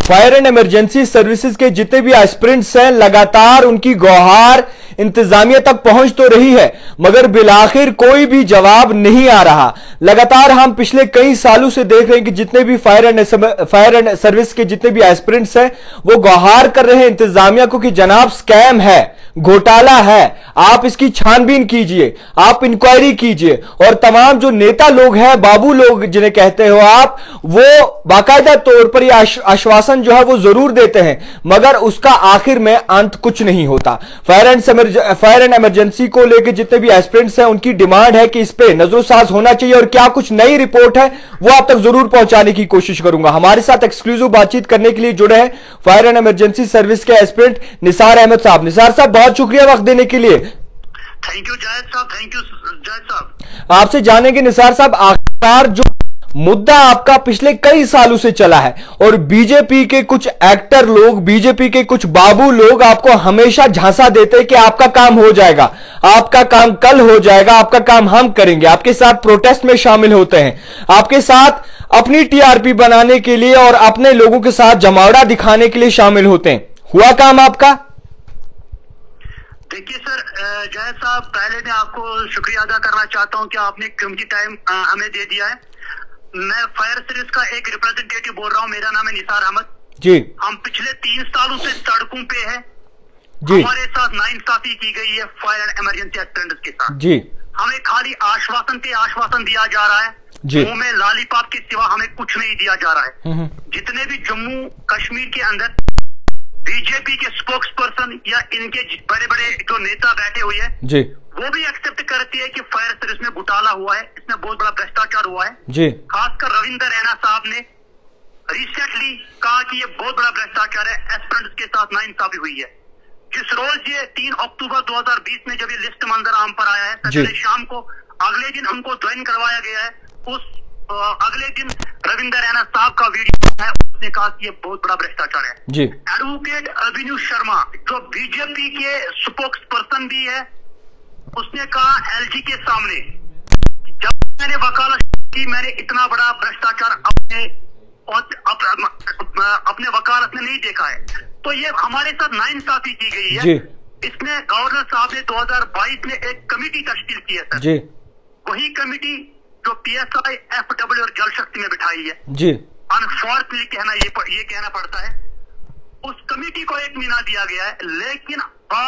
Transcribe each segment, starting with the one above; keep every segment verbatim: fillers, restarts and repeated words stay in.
Fire and emergency services के जितने भी एस्पिरेंट्स हैं, लगातार उनकी गुहार इंतजामिया तक पहुंच तो रही है, मगर बिलाखिर कोई भी जवाब नहीं आ रहा। लगातार हम पिछले कई सालों से देख रहे हैं कि जितने भी fire and fire and service के जितने भी एस्पिरेंट्स हैं, वो गुहार कर रहे हैं इंतजामिया को कि जनाब स्कैम है, घोटाला है, आप इसकी छानबीन कीजिए, आप इंक्वायरी कीजिए। और तमाम जो नेता लोग हैं, बाबू लोग जिन्हें कहते हो आप, वो बाकायदा तौर पर यह आश्वासन जो है वो जरूर देते हैं, मगर उसका आखिर में अंत कुछ नहीं होता। Fire and fire and emergency को लेकर जितने भी एस्पिरेंट्स हैं, उनकी डिमांड है कि इस पे नजरोसाज होना चाहिए और क्या कुछ नई रिपोर्ट है वो आप तक जरूर पहुंचाने की कोशिश करूंगा। हमारे साथ एक्सक्लूसिव बातचीत करने के लिए जुड़े हैं फायर एंड इमरजेंसी सर्विस के एस्पिरेंट निसार अहमद साहब। निसार साहब, बहुत शुक्रिया वक्त देने के लिए। थैंक यू जायद साहब, थैंक यू जायद साहब। आपसे जानेंगे निसार साहब, आखिरकार जो मुद्दा आपका पिछले कई सालों से चला है और बीजेपी के कुछ एक्टर लोग, बीजेपी के कुछ बाबू लोग आपको हमेशा झांसा देते हैं कि आपका काम हो जाएगा, आपका काम कल हो जाएगा, आपका काम हम करेंगे, आपके साथ प्रोटेस्ट में शामिल होते हैं, आपके साथ अपनी टीआरपी बनाने के लिए और अपने लोगों के साथ जमावड़ा दिखाने के लिए शामिल होते हैं। हुआ काम आपका? देखिए सर, जायद साहब, पहले मैं आपको शुक्रिया अदा करना चाहता हूं कि आपने कीमती टाइम हमें दे दिया है। मैं फायर सर्विस का एक रिप्रेजेंटेटिव बोल रहा हूं, मेरा नाम है निसार अहमद जी। हम पिछले तीन सालों से सड़कों पे हैं जी। हमारे साथ नाइंसाफी की गई है फायर एंड इमरजेंसी एस्पिरेंट्स के साथ जी। हमें खाली आश्वासन पे आश्वासन दिया जा रहा है, मुंह में लालीपाप के सिवा हमें कुछ नहीं दिया जा रहा है। जितने भी जम्मू कश्मीर के अंदर बीजेपी के स्पोक्स पर्सन या इनके बड़े बड़े जो नेता बैठे हुए हैं जी, वो भी एक्सेप्ट करती है कि फायर सर्विस में घोटाला हुआ है, इसमें बहुत बड़ा भ्रष्टाचार हुआ है जी। खासकर रविंदर रैना साहब ने रिसेंटली कहा कि ये बहुत बड़ा भ्रष्टाचार है, एस्पिरेंट्स के साथ नाइंसाफी हुई है। जिस रोज ये तीन अक्टूबर दो हजार बीस में जब ये लिस्ट मंजर आम पर आया है, सैटरडे शाम को अगले दिन उनको ज्वाइन करवाया गया है, उस अगले दिन रविंदर रैना साहब का वीडियो है, उसने कहा कि ये बहुत बड़ा भ्रष्टाचार है जी। एडवोकेट अभिनव शर्मा जो बीजेपी के स्पोक्स पर्सन भी है, उसने कहा एलजी के सामने, जब मैंने वकालत की मैंने इतना बड़ा भ्रष्टाचार अपने अपने वकालत में नहीं देखा है। तो ये हमारे साथ नाइंसाफी की गई है। इसमें गवर्नर साहब ने दो हजार बाईस में एक कमेटी तश्कील की है सर जी। वही कमेटी जो पीएसआई, एफडब्ल्यू और जल शक्ति में बिठाई है जी। अनफॉर्चुनेटली कहना ये ये कहना पड़ता है, उस कमेटी को एक महीना दिया गया है, लेकिन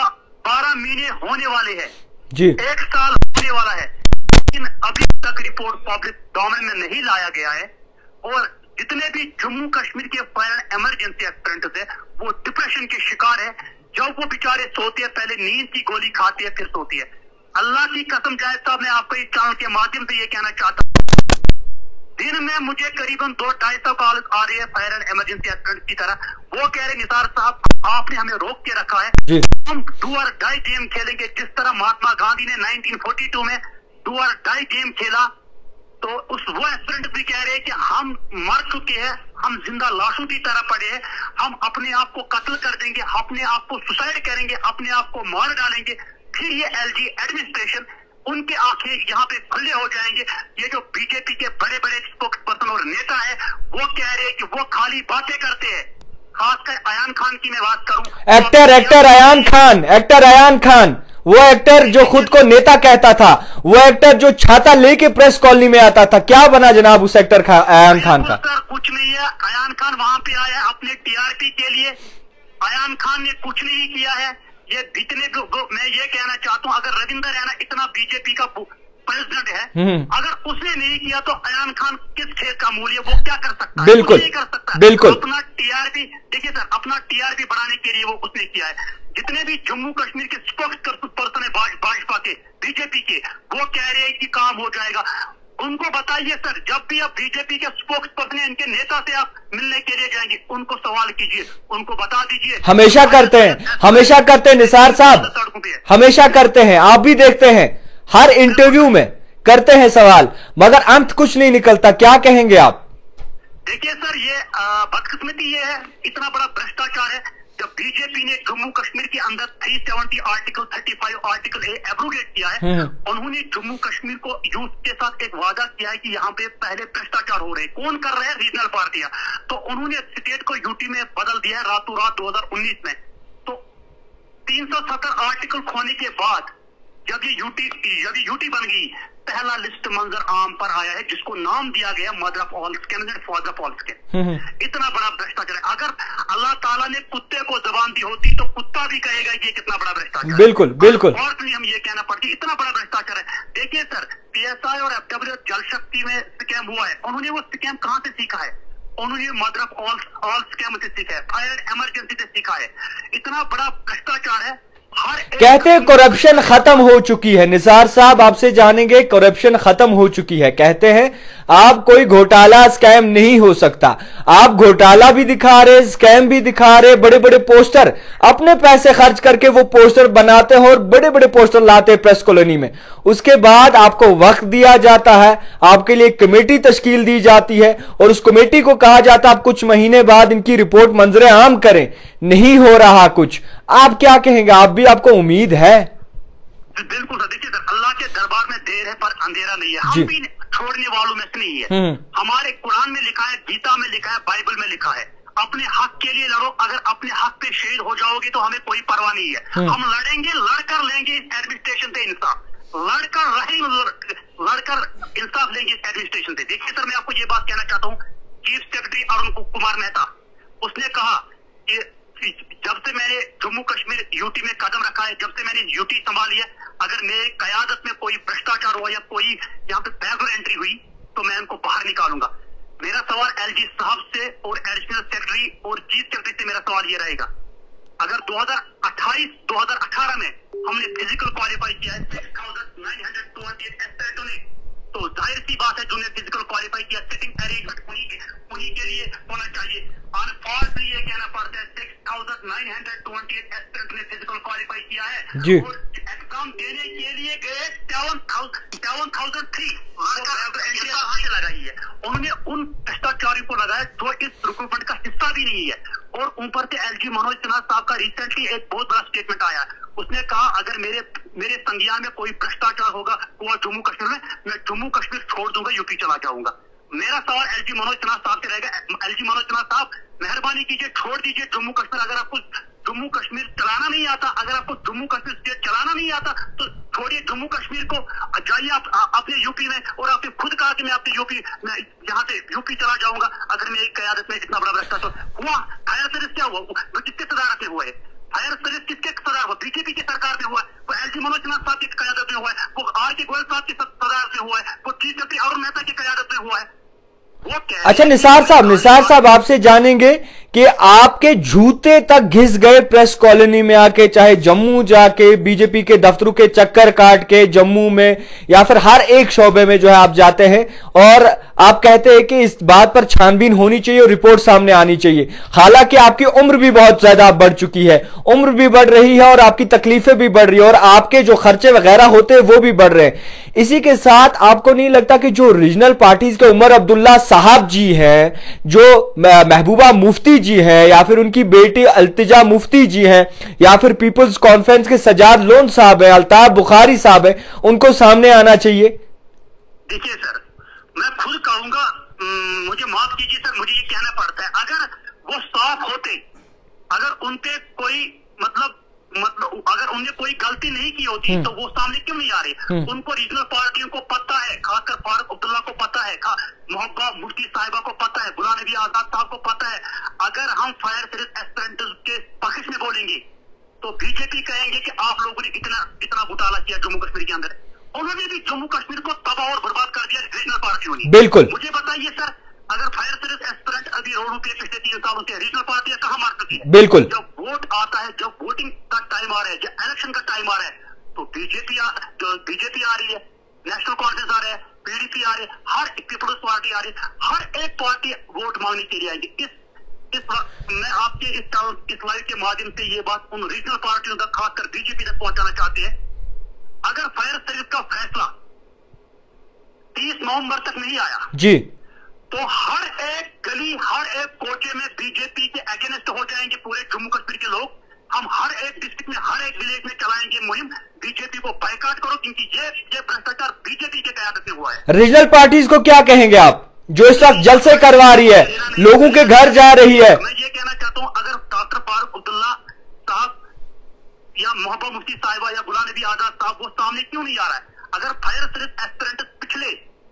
बारह महीने होने वाले हैं जी, एक साल होने वाला है, लेकिन अभी तक रिपोर्ट पब्लिक डोमेन में नहीं लाया गया है। और जितने भी जम्मू कश्मीर के फायर इमरजेंसी एस्पिरेंट्स है वो डिप्रेशन के शिकार है। जब वो बेचारे सोते हैं, पहले नींद की गोली खाते हैं फिर सोती है। अल्लाह की कसम जायद साहब, मैं आपको इस चैनल के माध्यम से ये कहना चाहता हूँ, दिन में मुझे करीबन दो ढाई सौ कॉल आ रही है फायर एंड इमरजेंसी एस्पिरेंट की तरह। वो कह रहे निसार साहब आपने हमें रोक के रखा है, हम डू और डाई गेम खेलेंगे जिस तरह महात्मा गांधी ने नाइनटीन फोर्टी टू में डू और डाई गेम खेला। तो उस वो एस्पिरेंट भी कह रहे हैं कि हम मर चुके हैं, हम जिंदा लाशों की तरह पड़े हैं, हम अपने आप को कत्ल कर देंगे, अपने आप को सुसाइड करेंगे, अपने आप को मार डालेंगे। फिर ये एलजी एडमिनिस्ट्रेशन, उनके आंखें यहाँ पे खुले हो जाएंगे। ये जो बीजेपी के बड़े बड़े स्पोक्स पर्सन और नेता है वो कह रहे हैं कि वो खाली बातें करते हैं। खासकर अयान खान की मैं बात करूं, actor actor Ayan Khan actor Ayan Khan वो एक्टर जो खुद को नेता कहता था, वो एक्टर जो छाता लेके प्रेस कॉलोनी में आता था, क्या बना जनाब उस एक्टर खा, अयान खान का? सर कुछ नहीं है, अयान खान वहां पे आया है अपने टीआरपी के लिए। अयान खान ने कुछ नहीं किया है। ये जितने मैं ये कहना चाहता हूँ, अगर रविंदर रैना इतना बीजेपी का प्रेसिडेंट है, अगर उसने नहीं किया तो अयान खान किस खेत का मूल्य, वो क्या कर सकता है? बिल्कुल नहीं कर सकता। बिल्कुल। अपना टीआरपी देखिए सर, अपना टीआरपी बढ़ाने के लिए वो उसने किया है। जितने भी जम्मू कश्मीर के स्पोक्स पर्सन है भाजपा के, बीजेपी के, वो कह रहे हैं कि काम हो जाएगा। उनको बताइए सर, जब भी आप बीजेपी के स्पोक्स पर्सन इनके नेता से आप मिलने के लिए जाएंगे, उनको सवाल कीजिए, उनको बता दीजिए। हमेशा करते हैं, हमेशा करते हैं निसार साहब, हमेशा करते हैं, आप भी देखते हैं, हर इंटरव्यू में करते हैं सवाल, मगर अंत कुछ नहीं निकलता। क्या कहेंगे आप? देखिए सर, ये बदकिस्मती ये है, इतना बड़ा भ्रष्टाचार है। जब बीजेपी ने जम्मू कश्मीर के अंदर तीन सौ सत्तर आर्टिकल पैंतीस आर्टिकल ए एब्रोगेट किया है, उन्होंने जम्मू कश्मीर को यूथ के साथ एक वादा किया है कि यहाँ पे पहले भ्रष्टाचार हो रहे हैं। कौन कर रहे हैं? रीजनल पार्टियां। तो उन्होंने स्टेट को यूटी में बदल दिया है रातों रात दो हजार उन्नीस में। तो तीन सौ सत्तर आर्टिकल खोने के बाद जब ये यूटी जब ये यूटी बन गई, पहला लिस्ट मंजर आम पर आया है जिसको नाम दिया गया mother of all scam and father of all scam. इतना बड़ा भ्रष्टाचार है। अगर अल्लाह ताला ने कुत्ते को जबान दी होती तो कुत्ता भी कहेगा कि ये कितना बड़ा भ्रष्टाचार। बिल्कुल बिल्कुल। और हम ये कहना पड़ती, इतना बड़ा भ्रष्टाचार है। देखिए सर, पीएसआई और एफडब्ल्यू जल शक्ति में स्कैम हुआ है, उन्होंने वो स्कैम कहाँ से सीखा है? उन्होंने mother of all all scam से सीखा है, फायर इमरजेंसी से सीखा है। इतना बड़ा भ्रष्टाचार है। कहते हैं करप्शन खत्म हो चुकी है। निसार साहब आपसे जानेंगे, करप्शन खत्म हो चुकी है। कहते हैं आप कोई घोटाला स्कैम नहीं हो सकता। आप घोटाला भी दिखा रहे, स्कैम भी दिखा रहे, बड़े बड़े पोस्टर अपने पैसे खर्च करके वो पोस्टर बनाते हैं और बड़े बड़े पोस्टर लाते हैं प्रेस कॉलोनी में। उसके बाद आपको वक्त दिया जाता है, आपके लिए कमेटी तश्कील दी जाती है और उस कमेटी को कहा जाता है आप कुछ महीने बाद इनकी रिपोर्ट मंजरे आम करें। नहीं हो रहा कुछ। आप क्या कहेंगे? आप भी, आपको उम्मीद है? बिल्कुल सर, देखिए सर, अल्लाह के दरबार में देर है पर अंधेरा नहीं है। हम भी छोड़ने वालों में से नहीं है। हमारे कुरान में लिखा है, गीता में लिखा है, बाइबल में लिखा है, अपने हक के लिए लड़ो। अगर अपने हक पे शहीद हो जाओगे तो हमें कोई परवाह नहीं है। हम लड़ेंगे, लड़कर लेंगे इस एडमिनिस्ट्रेशन से इंसाफ, लड़कर रहेंगे, लड़कर इंसाफ लेंगे इस एडमिनिस्ट्रेशन से। देखिए सर, मैं आपको ये बात कहना चाहता हूँ, चीफ सेक्रेटरी अरुण कुमार मेहता, उसने कहा कि जब से मैंने जम्मू कश्मीर यूटी में कदम रखा है, जब से मैंने यूटी संभाली है, अगर मेरी कयादत में कोई भ्रष्टाचार हुआ या कोई यहाँ पे बैकवर्ड एंट्री हुई तो मैं उनको बाहर निकालूंगा। मेरा सवाल एलजी साहब से और एडिशनल सेक्रेटरी और चीफ सेक्रेटरी से मेरा सवाल ये रहेगा, अगर दो हजार अट्ठाईस दो हजार अठारह में हमने फिजिकल क्वालिफाई किया है six thousand nine hundred twenty eight एस्पिरेंटों ने, तो जाहिर सी बात है जिन्होंने फिजिकल क्वालिफाई किया सिटिंग अरेंजमेंट उन्हीं के उन्हीं के लिए होना चाहिए। अनफॉर्चुनेटली ये कहना पड़ता है six thousand nine hundred twenty eight aspirant ने फिजिकल क्वालिफाई किया है जी। और एग्जाम देने के लिए गए seven thousand seven thousand three लगाई है। उन्होंने उन भ्रष्टाचारियों को लगाया जो इस रिक्रूटमेंट का हिस्सा भी नहीं है। और ऊपर से एलजी मनोज सिन्हा साहब का रिसेंटली एक बहुत बड़ा स्टेटमेंट आया, उसने कहा अगर मेरे मेरे संज्ञान में कोई भ्रष्टाचार होगा हुआ जम्मू कश्मीर में, मैं जम्मू कश्मीर छोड़ दूंगा, यूपी चला जाऊंगा। मेरा सवाल एलजी मनोज सिन्हा साहब से रहेगा, एलजी मनोज सिन्हा साहब मेहरबानी कीजिए, छोड़ दीजिए जम्मू कश्मीर। अगर आपको जम्मू कश्मीर चलाना नहीं आता, अगर आपको जम्मू कश्मीर स्टेट चलाना नहीं आता तो छोड़िए जम्मू कश्मीर को, जाइए आप अपने यूपी में। और आपने खुद कहा कि मैं अपने यूपी में यहाँ से यूपी चला जाऊंगा अगर मेरी कयादत में इतना बड़ा भ्रष्टाचार हुआ। फायर सर्विस क्या हुआ? वो किसके सदारत में हुआ है? फायर सर्विस किसके सदारत हुआ? बीजेपी की सरकार में हुआ है, वो एलजी मनोज सिन्हा साहब की कयादत में हुआ है, वो आर के गोयल साहब की सदारत में हुआ है, वो चीफ सेक्रेटरी अरुण मेहता की कयादत में हुआ है। अच्छा निसार साहब, निसार साहब आपसे जानेंगे कि आपके जूते तक घिस गए प्रेस कॉलोनी में आके, चाहे जम्मू जाके बीजेपी के दफ्तरों के चक्कर काट के जम्मू में या फिर हर एक शोबे में जो है आप जाते हैं और आप कहते हैं कि इस बात पर छानबीन होनी चाहिए और रिपोर्ट सामने आनी चाहिए। हालांकि आपकी उम्र भी बहुत ज्यादा बढ़ चुकी है, उम्र भी बढ़ रही है और आपकी तकलीफें भी बढ़ रही है और आपके जो खर्चे वगैरह होते हैं वो भी बढ़ रहे हैं। इसी के साथ आपको नहीं लगता कि जो रीजनल पार्टीज के उमर अब्दुल्ला साहब जी हैं, जो महबूबा मुफ्ती जी हैं, या फिर उनकी बेटी अल्तिजा मुफ्ती जी हैं, या फिर पीपल्स कॉन्फ्रेंस के सजाद लोन साहब हैं, अल्ताफ बुखारी साहब हैं, उनको सामने आना चाहिए? देखिए सर, मैं खुद कहूंगा, मुझे माफ कीजिए सर, मुझे ये कहना पड़ता है, अगर वो साफ होते, अगर उनपे कोई मतलब मतलब अगर उन्होंने कोई गलती नहीं की होती तो वो सामने क्यों नहीं आ रहे? उनको रीजनल पार्टियों को पता है, खासकर फारूक अब्दुल्ला को पता है, मोहब्बा मुफ्ती साहिबा को पता है, गुलाम नबी आजाद साहब को पता है। अगर हम फायर सर्विस एस्पिरेंट के पक्ष में बोलेंगे तो बीजेपी कहेंगे कि आप लोगों ने इतना इतना घोटाला किया जम्मू कश्मीर के अंदर। उन्होंने भी जम्मू कश्मीर को तबाह और बर्बाद कर दिया रीजनल पार्टियों ने। बिल्कुल। मुझे बताइए सर, अगर फायर सर्विस एस्पिरेंट अभी रोडों पे पिछले तीन सालों से रीजनल पार्टियां कहाँ मार चुकी है? बिल्कुल। जब वोट आता है, जब वोटिंग का टाइम आ रहा है, जब इलेक्शन का टाइम आ रहा है तो बीजेपी जो बीजेपी आ रही है, नेशनल कांग्रेस आ रहा है, पीडीपी आ रही है, हर पीपल्स पार्टी आ रही है, हर एक पार्टी वोट मांगने के लिए आएगी। इस इस मैं आपके इस इस लाइव के माध्यम से ये बात उन रीजनल पार्टियों तक, खासकर बीजेपी तक पहुंचाना चाहते हैं। अगर फायर सर्विस का फैसला तीस नवंबर तक नहीं आया जी, तो हर एक गली, हर एक कोचे में बीजेपी के अगेंस्ट हो जाएंगे पूरे जम्मू कश्मीर के लोग रीजनल पार्टीज को क्या कहेंगे आप, जो इस वक्त जलसे करवा रही है, लोगों के घर जा रही है? मैं ये कहना चाहता हूं, अगर डॉक्टर फारूक अब्दुल्ला साहब या मोहब्बा मुफ्ती साहिबा या गुलाम नबी आजाद साहब वो सामने क्यों नहीं आ रहा है? अगर फायर सर्विस एस्पिरेंट पिछले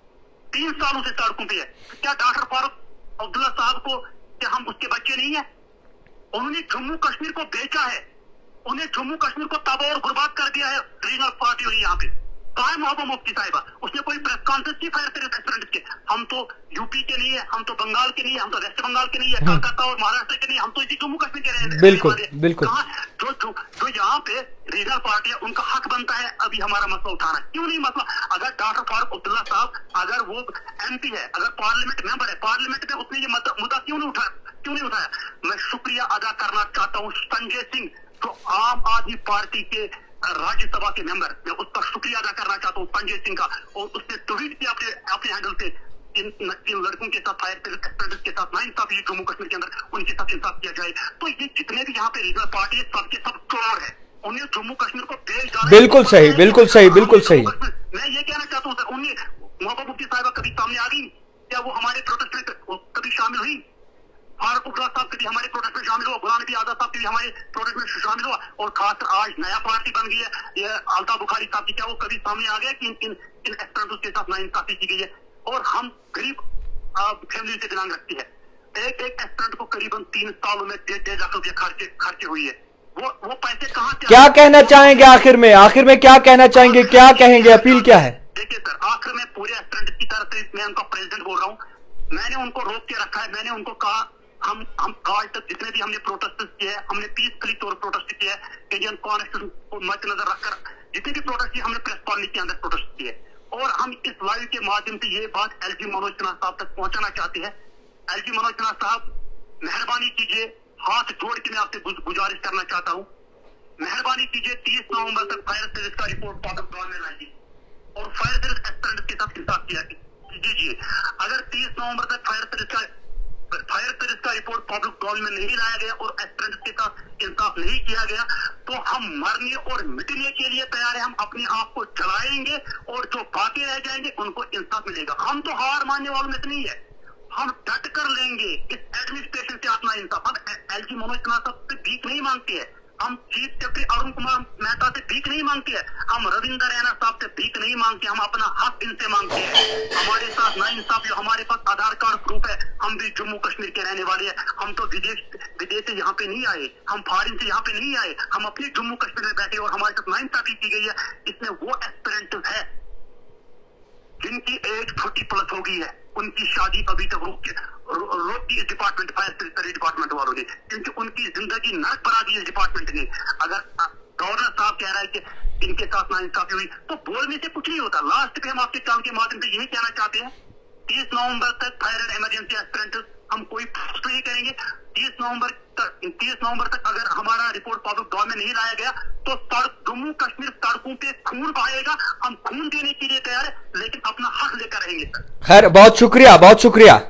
तीन सालों से सड़कों पे है, क्या डॉक्टर फारूक अब्दुल्ला साहब को क्या हम उसके बच्चे नहीं है? उन्होंने जम्मू कश्मीर को बेचा है, उन्हें जम्मू कश्मीर को तबाह और बर्बाद कर दिया है रीजनल पार्टी हुई यहाँ पे। कहा है मोहब्बा मुफ्ती साहिबा, उसने कोई प्रेस कॉन्फ्रेंस की फायर सर्विस एस्पिरेंट के? हम तो यूपी के नहीं है, हम तो बंगाल के नहीं है, हम तो वेस्ट बंगाल के नहीं है, कलकत्ता और महाराष्ट्र के नहीं, हम तो इसी जम्मू कश्मीर के रहने। बिल्कुल बिल्कुल। जो जो जो यहाँ पे रीजनल पार्टी है उनका हक बनता है अभी हमारा मसला उठाना, क्यों नहीं मसला? अगर डॉक्टर फारूक अब्दुल्ला साहब अगर वो एमपी है, अगर पार्लियामेंट मेंबर है, पार्लियामेंट में उसने ये मुद्दा क्यों नहीं उठाया, क्यों नहीं उठाया? मैं शुक्रिया अदा करना चाहता हूँ संजय सिंह, जो आम आदमी पार्टी के राज्यसभा के मेंबर, मैं उसका शुक्रिया अदा करना चाहता हूँ संजय सिंह का, और उसने ट्वीट किया अपने अपने हैंडल से, इन इन लड़कों के साथ फायर सर्विस के साथ नाइंसाफी जम्मू कश्मीर के अंदर, उनके साथ इंसाफ किया जाए। तो ये जितने भी यहाँ पे रीजनल पार्टी है सबके सब चोर है, उन्हें जम्मू कश्मीर को बेच डाला। बिल्कुल सही, बिल्कुल सही, बिल्कुल सही। मैं ये कहना चाहता हूँ सर, उन्हें मोहब्बा मुफ्ती साहिबा कभी सामने आ गई क्या? वो हमारे प्रोटेस्ट में कभी शामिल हुई? फारूक अब्दुल्ला साहब कभी हमारे प्रोटेस्ट में शामिल हुआ? गुलाम नबी आजाद साहब कभी हमारे प्रोटेस्ट में शामिल हुआ? और खासकर आज नया पार्टी बन गई है ये अल्ताफ बुखारी साहब की, क्या वो कभी सामने आ गया कि इन इन इन एस्पिरेंट्स के साथ नाइंसाफी की गई है? और हम गरीब फैमिली से बिलोंग रखती है, एक एक एस्पिरेंट को करीबन तीन सालों में डेढ़ डेढ़ लाख रुपये खर्चे खर्चे हुई है। वो वो पैसे कहाँ से? क्या कहना चाहेंगे आखिर में, आखिर में क्या कहना चाहेंगे, क्या कहेंगे, अपील क्या है? देखिए सर, आखिर में पूरे एस्पिरेंट की तरफ से मैं उनका प्रेसिडेंट बोल रहा हूँ, मैंने उनको रोक के रखा है। मैंने उनको कहा हम हम आज तक जितने भी हमने प्रोटेस्ट किए हैं, हमने पीसफुली तौर प्रोटेस्ट किया है, इंडियन कॉन्स्टिट्यूशन को मद्देनजर रखकर जितने भी प्रोटेस्ट किए हमने प्रेस कॉलोनी के अंदर प्रोटेस्ट किए, और हम इस लाइव के माध्यम से ये बात एलजी मनोज सिन्हा साहब तक पहुंचाना चाहते हैं। एलजी मनोज सिन्हा साहब, मेहरबानी कीजिए, हाथ जोड़ के मैं आपसे गुजारिश करना चाहता हूँ, मेहरबानी कीजिए, तीस नवंबर तक फायर सर्विस का रिपोर्ट पब्लिक में लाइए और फायर सर्विस एस्पिरेंट के साथ इंसाफ किया कीजिए। अगर तीस नवंबर तक फायर सर्विस का फायर सर्विस का रिपोर्ट पब्लिक डोमेन में नहीं लाया गया और एस्पिरेंट के साथ इंसाफ नहीं किया गया, तो हम मरने और मिटने के लिए तैयार है। हम अपने आप को जलाएंगे और जो बाकी रह जाएंगे उनको इंसाफ मिलेगा। हम तो हार मानने वालों में से नहीं है, हम डट कर लेंगे इस एडमिनिस्ट्रेशन से अपना इंसाफ। हम एलजी मनोज सिन्हा साहब से भीख नहीं मांगते हैं, हम चीफ सेक्रेटरी अरुण कुमार मेहता से भीख नहीं मांगते हैं, हम रविंद्र रैना साहब से भीख नहीं मांगते, हम अपना हक इनसे मांगते हैं। हमारे साथ नाइंसाफी, हमारे पास आधार कार्ड प्रूफ है, हम भी जम्मू कश्मीर के रहने वाले हैं, हम तो विदेश विदेश से यहाँ पे नहीं आए, हम फॉरेन से यहाँ पे नहीं आए, हम अपने जम्मू कश्मीर में बैठे और हमारे साथ नाइंसाफी की गई है। इसमें वो एस्पिरेंट है जिनकी एज फोर्टी प्लस हो गई है, उनकी शादी अभी तक रोक के रोक दी इस डिपार्टमेंट फायर सर्विस डिपार्टमेंट वालों ने, क्योंकि उनकी जिंदगी नर्क बना दी इस डिपार्टमेंट ने। अगर गवर्नर साहब कह रहा है कि इनके साथ नाइंसाफी हुई, तो बोलने से कुछ नहीं होता। लास्ट पे हम आपके चैनल के माध्यम से यही कहना चाहते हैं, तीस नवंबर तक फायर एंड इमरजेंसी एस्पिरेंट हम कोई पोस्ट नहीं करेंगे। तीस नवंबर तक तीस नवंबर तक अगर हमारा रिपोर्ट पब्लिक डोमेन में नहीं लाया गया तो सड़क जम्मू कश्मीर सड़कों पे खून बहाएगा। हम खून देने के लिए तैयार है, लेकिन अपना हक लेकर रहेंगे सर। खैर, बहुत शुक्रिया, बहुत शुक्रिया।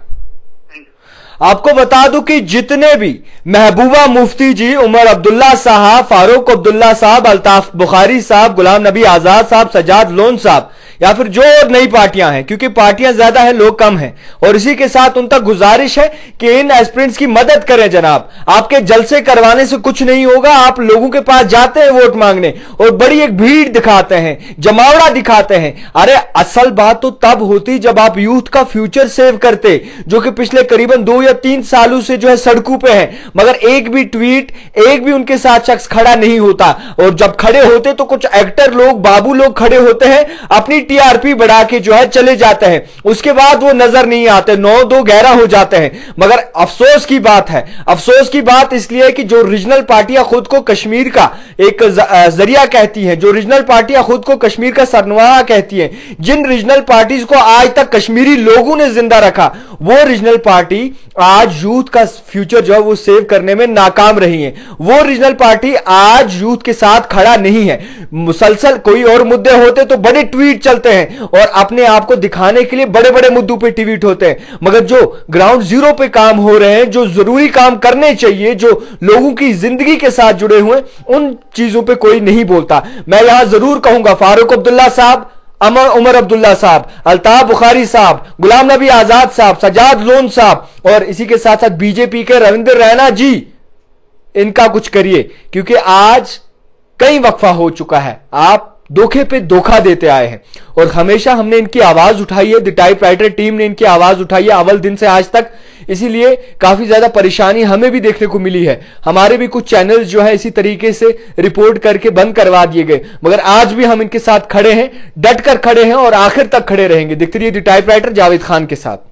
आपको बता दूं कि जितने भी महबूबा मुफ्ती जी, उमर अब्दुल्ला साहब, फारूक अब्दुल्ला साहब, अल्ताफ बुखारी साहब, गुलाम नबी आजाद साहब, सजाद लोन साहब, या फिर जो और नई पार्टियां हैं, क्योंकि पार्टियां ज्यादा हैं, लोग कम हैं, और इसी के साथ उन तक गुजारिश है कि इन एस्पिरेंट्स की मदद करें जनाब। आपके जलसे करवाने से कुछ नहीं होगा। आप लोगों के पास जाते हैं वोट मांगने और बड़ी एक भीड़ दिखाते हैं, जमावड़ा दिखाते हैं। अरे असल बात तो तब होती जब आप यूथ का फ्यूचर सेव करते, जो कि पिछले करीबन दो या तीन सालों से जो है सड़कों पे है, मगर एक भी ट्वीट, एक भी उनके साथ शख्स खड़ा नहीं होता। और जब खड़े होते तो कुछ एक्टर लोग, बाबू लोग खड़े होते हैं, अपनी टीआरपी बढ़ा के जो है चले जाते हैं, उसके बाद वो नजर नहीं आते, नौ दो ग्यारह हो जाते हैं। मगर अफसोस की बात है, अफसोस की बात इसलिए कि जो रीजनल पार्टियां खुद को कश्मीर का एक जरिया कहती हैं, जो रीजनल पार्टियां खुद को कश्मीर का सरनवाह कहती हैं, जिन रीजनल पार्टीज को आज तक कश्मीरी लोगों ने जिंदा रखा, वो रीजनल पार्टी आज यूथ का फ्यूचर जो है वो सेव करने में नाकाम रही है। वो रीजनल पार्टी आज यूथ के साथ खड़ा नहीं है। मुसलसल कोई और मुद्दे होते तो बड़े ट्वीट चलते हैं और अपने आप को दिखाने के लिए बड़े बड़े मुद्दों पे ट्वीट होते हैं, मगर जो ग्राउंड जीरो पे काम हो रहे हैं, जो जरूरी काम करने चाहिए, जो लोगों की जिंदगी के साथ जुड़े हुए, उन चीजों पे कोई नहीं बोलता। मैं यहां जरूर कहूंगा, फारूक अब्दुल्ला साहब, अमर उमर अब्दुल्ला साहब, अल्ताफ बुखारी साहब, गुलाम नबी आजाद साहब, सजाद लोन साहब और इसी के साथ साथ बीजेपी के रविंद्र रैना जी, इनका कुछ करिए, क्योंकि आज कई वक्फा हो चुका है, आप धोखे पे धोखा देते आए हैं और हमेशा हमने इनकी आवाज उठाई है, द टाइपराइटर टीम ने इनकी आवाज उठाई है अव्वल दिन से आज तक, इसीलिए काफी ज्यादा परेशानी हमें भी देखने को मिली है। हमारे भी कुछ चैनल्स जो है इसी तरीके से रिपोर्ट करके बंद करवा दिए गए, मगर आज भी हम इनके साथ खड़े हैं, डट कर खड़े हैं और आखिर तक खड़े रहेंगे। देखते रहिए द टाइपराइटर जावेद खान के साथ।